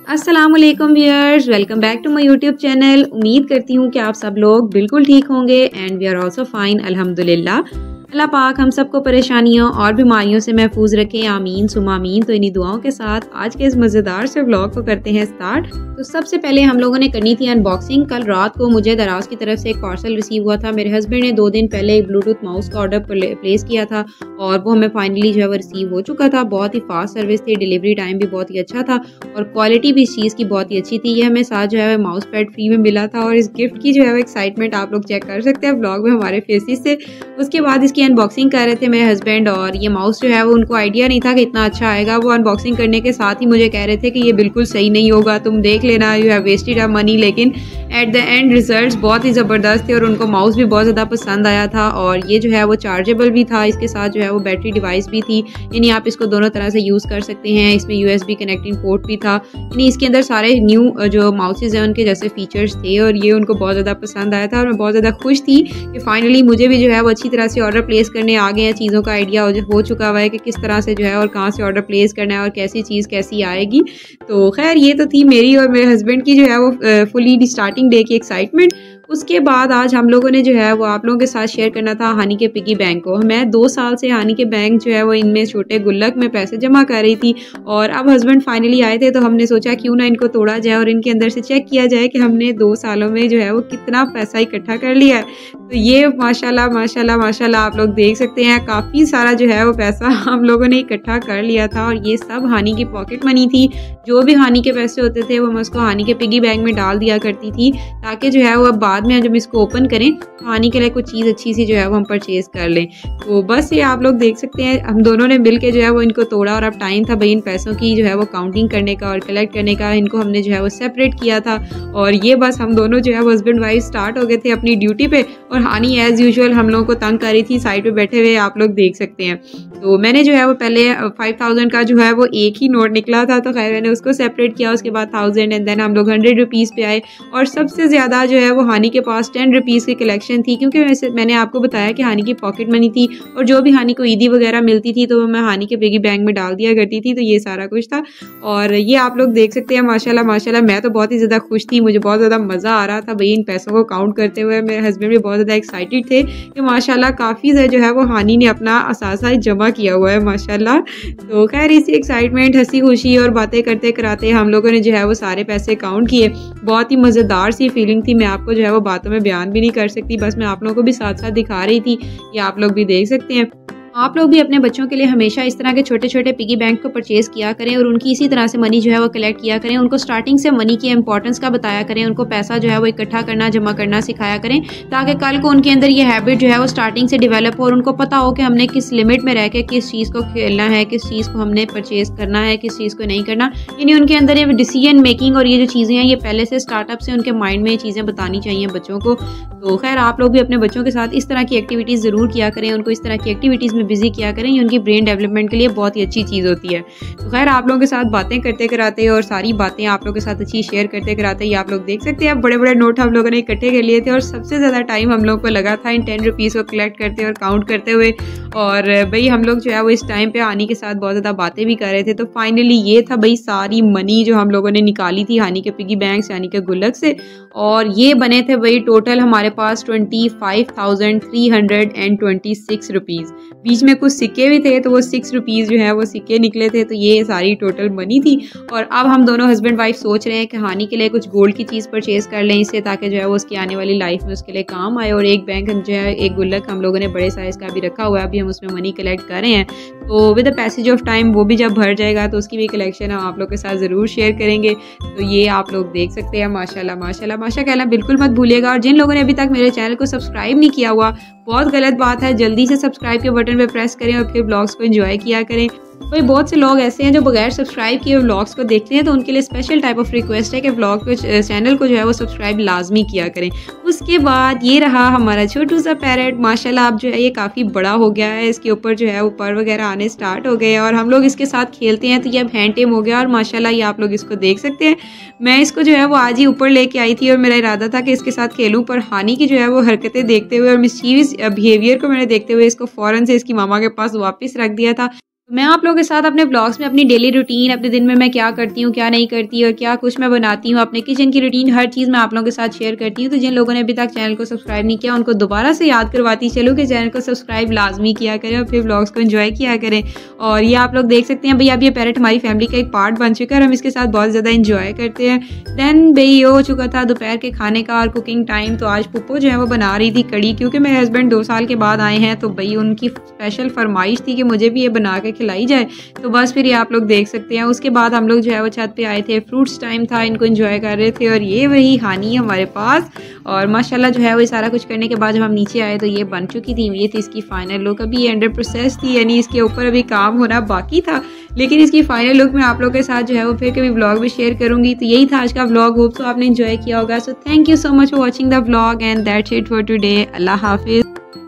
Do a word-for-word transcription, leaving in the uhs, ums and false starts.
अस्सलाम वालेकुम viewers, welcome back to my YouTube channel. उम्मीद करती हूँ कि आप सब लोग बिल्कुल ठीक होंगे and we are also fine अल्हम्दुलिल्लाह। अल्लाह पाक हम सबको परेशानियों और बीमारियों से महफूज रखें, आमीन सुमा आमीन। तो इन्हीं दुआओं के साथ आज के इस मज़ेदार से व्लॉग को करते हैं स्टार्ट। तो सबसे पहले हम लोगों ने करनी थी अनबॉक्सिंग। कल रात को मुझे दराज की तरफ से एक पार्सल रिसीव हुआ था। मेरे हस्बैंड ने दो दिन पहले एक ब्लूटूथ माउस का ऑर्डर प्लेस किया था और वो हमें फाइनली जो है वो रिसीव हो चुका था। बहुत ही फास्ट सर्विस थी, डिलीवरी टाइम भी बहुत ही अच्छा था और क्वालिटी भी इस चीज़ की बहुत ही अच्छी थी। ये हमें साथ जो है माउस पैड फ्री में मिला था और इस गिफ्ट की जो है वो एक्साइटमेंट आप लोग चेक कर सकते हैं ब्लॉग में हमारे फेसेस से। उसके बाद इसकी अनबॉक्सिंग कर रहे थे मेरे हस्बैंड और ये माउस जो है वो उनको आइडिया नहीं था कि इतना अच्छा आएगा। वो अनबॉक्सिंग करने के साथ ही मुझे कह रहे थे कि ये बिल्कुल सही नहीं होगा, तुम देख लेना, you have wasted a money. लेकिन एट द एंड रिजल्ट्स बहुत ही ज़बरदस्त थे और उनको माउस भी बहुत ज़्यादा पसंद आया था और ये जो है वो चार्जेबल भी था। इसके साथ जो है वो बैटरी डिवाइस भी थी, यानी आप इसको दोनों तरह से यूज़ कर सकते हैं। इसमें यूएसबी कनेक्टिंग पोर्ट भी था, यानी इसके अंदर सारे न्यू जो माउसेज हैं उनके जैसे फीचर्स थे और ये उनको बहुत ज़्यादा पसंद आया था और मैं बहुत ज़्यादा खुश थी कि फाइनली मुझे भी जो है वो अच्छी तरह से ऑर्डर प्लेस करने आ गए हैं। चीज़ों का आइडिया हो चुका हुआ है कि किस तरह से जो है और कहाँ से ऑर्डर प्लेस करना है और कैसी चीज़ कैसी आएगी। तो खैर ये तो थी मेरी और मेरे हस्बैंड की जो है वो फुली स्टार्टिंग डे की एक्साइटमेंट। उसके बाद आज हम लोगों ने जो है वो आप लोगों के साथ शेयर करना था हानी के पिगी बैंक को। मैं दो साल से हानी के बैंक जो है वो इनमें छोटे गुल्लक में पैसे जमा कर रही थी और अब हस्बैंड फाइनली आए थे तो हमने सोचा क्यों ना इनको तोड़ा जाए और इनके अंदर से चेक किया जाए कि हमने दो सालों में जो है वो कितना पैसा इकट्ठा कर लिया है। तो ये माशाल्लाह माशाल्लाह माशाल्लाह आप लोग देख सकते हैं काफ़ी सारा जो है वो पैसा हम लोगों ने इकट्ठा कर लिया था और ये सब हानी की पॉकेट मनी थी। जो भी हानी के पैसे होते थे वो मैं उसको हानी के पिगी बैंक में डाल दिया करती थी ताकि जो है वो अब बाद में जब इसको ओपन करें तो हानी के लिए कुछ चीज़ अच्छी सी जो है वो हम परचेज़ कर लें। तो बस ये आप लोग देख सकते हैं हम दोनों ने मिल के जो है वो इनको तोड़ा और अब टाइम था भाई इन पैसों की जो है वो काउंटिंग करने का और कलेक्ट करने का। इनको हमने जो है वो सेपरेट किया था और ये बस हम दोनों जो है वो हस्बैंड वाइफ स्टार्ट हो गए थे अपनी ड्यूटी पे और हानी एज़ यूजुअल हम लोगों को तंग कर रही थी साइड पे बैठे हुए, आप लोग देख सकते हैं। तो मैंने जो है वो पहले फाइव थाउजेंड का जो है वो एक ही नोट निकला था तो खैर मैंने उसको सेपरेट किया। उसके बाद थाउजेंड एंड देन हम लोग हंड्रेड रुपीज़ पे आए और सबसे ज़्यादा जो है वो हानी के पास टेन रुपीज़ की कलेक्शन थी क्योंकि वैसे मैंने आपको बताया कि हानी की पॉकेट मनी थी और जो भी हानी को ईदी वगैरह मिलती थी तो मैं हानी के पिगी बैंक में डाल दिया करती थी। तो ये सारा कुछ था और ये आप लोग देख सकते हैं माशाल्लाह माशाल्लाह। मैं तो बहुत ही ज़्यादा खुश थी, मुझे बहुत ज़्यादा मज़ा आ रहा था भाई इन पैसों को काउंट करते हुए। मेरे हस्बैंड भी बहुत ज़्यादा एक्साइटेड थे कि माशाल्लाह काफ़ी जो है वो हानी ने अपना असासा जमा किया हुआ है माशाल्लाह। तो खैर इसी एक्साइटमेंट हंसी खुशी और बातें करते कराते हम लोगों ने जो है वो सारे पैसे काउंट किए। बहुत ही मज़ेदार सी फीलिंग थी, मैं आपको जो है वो बातों में बयान भी नहीं कर सकती, बस मैं आप लोगों को भी साथ साथ दिखा रही थी, ये आप लोग भी देख सकते हैं। आप लोग भी अपने बच्चों के लिए हमेशा इस तरह के छोटे छोटे पिगी बैंक को परचेज़ किया करें और उनकी इसी तरह से मनी जो है वो कलेक्ट किया करें। उनको स्टार्टिंग से मनी की इंपॉर्टेंस का बताया करें, उनको पैसा जो है वो इकट्ठा करना जमा करना सिखाया करें ताकि कल को उनके अंदर ये हैबिट जो है वो स्टार्टिंग से डेवलप हो और उनको पता हो कि हमने किस लिमिट में रह के किस चीज़ को खेलना है, किस चीज़ को हमने परचेज़ करना है, किस चीज़ को नहीं करना। यानी उनके अंदर ये डिसीजन मेकिंग और ये जो चीज़ें हैं ये पहले से स्टार्टअप से उनके माइंड में ये चीज़ें बतानी चाहिए बच्चों को। तो खैर आप लोग भी अपने बच्चों के साथ इस तरह की एक्टिविटीज़ ज़रूर किया करें, उनको इस तरह की एक्टिविटीज़ में बिजी किया करें, उनकी ब्रेन डेवलपमेंट के लिए बहुत ही अच्छी चीज़ होती है। तो खैर आप लोगों के साथ बातें करते कराते और सारी बातें आप लोगों के साथ अच्छी शेयर करते कराते ये आप लोग देख सकते हैं बड़े बड़े नोट हम लोगों ने इकट्ठे कर लिए थे और सबसे ज़्यादा टाइम हम लोग को लगा था इन टेन रुपीज़ को कलेक्ट करते और काउंट करते हुए। और भाई हम लोग जो है वो इस टाइम पे हानी के साथ बहुत ज़्यादा बातें भी कर रहे थे। तो फाइनली ये था भाई सारी मनी जो हम लोगों ने निकाली थी हानी के पिगी बैंक से, हानी के गुल्लक से, और ये बने थे भाई टोटल हमारे पास twenty five thousand three hundred and twenty six rupees. बीच में कुछ सिक्के भी थे तो वो सिक्स रुपीज़ जो है वो सिक्के निकले थे। तो ये सारी टोटल मनी थी और अब हम दोनों हस्बैंड वाइफ सोच रहे हैं कि हानी के लिए कुछ गोल्ड की चीज़ परचेज़ कर लें इससे ताकि जो है वो उसकी आने वाली लाइफ में उसके लिए काम आए। और एक बैंक जो है एक गुल्लक हम लोगों ने बड़े साइज़ का भी रखा हुआ है, अभी हम उसमें मनी कलेक्ट कर रहे हैं। तो with the passage of time वो भी जब भर जाएगा तो उसकी भी कलेक्शन हम आप लोग के साथ ज़रूर शेयर करेंगे। तो ये आप लोग देख सकते हैं माशाल्लाह माशाल्लाह माशा कहना बिल्कुल मत भूलिएगा। और जिन लोगों ने अभी तक मेरे चैनल को सब्सक्राइब नहीं किया हुआ बहुत गलत बात है, जल्दी से सब्सक्राइब के बटन पे प्रेस करें और फिर ब्लॉग्स को एंजॉय किया करें। भाई बहुत से लोग ऐसे हैं जो बगैर सब्सक्राइब किए व्लॉग्स को देखते हैं तो उनके लिए स्पेशल टाइप ऑफ रिक्वेस्ट है कि व्लॉग को चैनल को जो है वो सब्सक्राइब लाजमी किया करें। उसके बाद ये रहा हमारा छोटू सा पैरेट, माशाल्लाह अब जो है ये काफ़ी बड़ा हो गया है, इसके ऊपर जो है ऊपर वगैरह आने स्टार्ट हो गए हैं और हम लोग इसके साथ खेलते हैं तो ये अब हैंड टेम हो गया और माशाल्लाह ये आप लोग इसको देख सकते हैं। मैं इसको जो है वो आज ही ऊपर लेके आई थी और मेरा इरादा था कि इसके साथ खेलूँ, पर हानी की जो है वो हरकतें देखते हुए और मिस्चीवियस बिहेवियर को मैंने देखते हुए इसको फ़ौरन से इसकी मामा के पास वापस रख दिया था। मैं आप लोगों के साथ अपने ब्लॉग्स में अपनी डेली रूटीन, अपने दिन में मैं क्या करती हूँ, क्या नहीं करती और क्या कुछ मैं बनाती हूँ, अपने किचन की रूटीन, हर चीज़ मैं आप लोगों के साथ शेयर करती हूँ। तो जिन लोगों ने अभी तक चैनल को सब्सक्राइब नहीं किया उनको दोबारा से याद करवाती चलूँ कि चैनल को सब्सक्राइब लाजमी किया करें और फिर ब्लॉग्स को एंजॉय किया करें। और ये आप लोग देख सकते हैं भाई, अब ये पैरेट हमारी फैमिली का एक पार्ट बन चुका है और हम इसके साथ बहुत ज़्यादा इंजॉय करते हैं। दैन भाई ये हो चुका था दोपहर के खाने का और कुकिंग टाइम। तो आज पुप्पो जो है वो बना रही थी कड़ी, क्योंकि मेरे हस्बैंड दो साल के बाद आए हैं तो भाई उनकी स्पेशल फरमाइश थी कि मुझे भी ये बना के खिलाई जाए। तो बस फिर ये आप लोग देख सकते हैं। उसके बाद हम लोग जो है वो छत पे आए थे, फ्रूट्स टाइम था, इनको एंजॉय कर रहे थे। और ये वही हानी है हमारे पास। और माशाल्लाह जो है वो सारा कुछ करने के बाद जब हम नीचे आए तो ये बन चुकी थी। ये थी इसकी फाइनल लुक। अभी ये अंडर प्रोसेस थी, यानी इसके ऊपर अभी काम होना बाकी था, लेकिन इसकी फाइनल लुक मैं आप लोगों के साथ जो है वो फिर कभी व्लॉग भी शेयर करूंगी। तो यही था आज का व्लॉग। होप तो आपने एंजॉय किया होगा। So thank you so much for watching the vlog and that's it for today. अल्लाह हाफिज़।